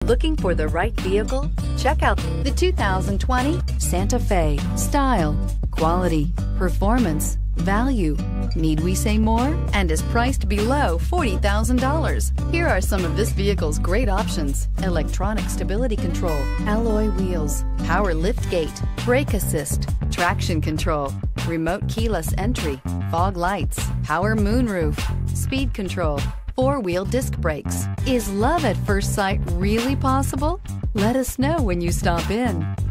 Looking for the right vehicle? Check out the 2020 Santa Fe. Style, quality, performance, value. Need we say more? And is priced below $40,000. Here are some of this vehicle's great options: electronic stability control, alloy wheels, power liftgate, brake assist, traction control, remote keyless entry, fog lights, power moonroof, speed control, four-wheel disc brakes. Is love at first sight really possible? Let us know when you stop in.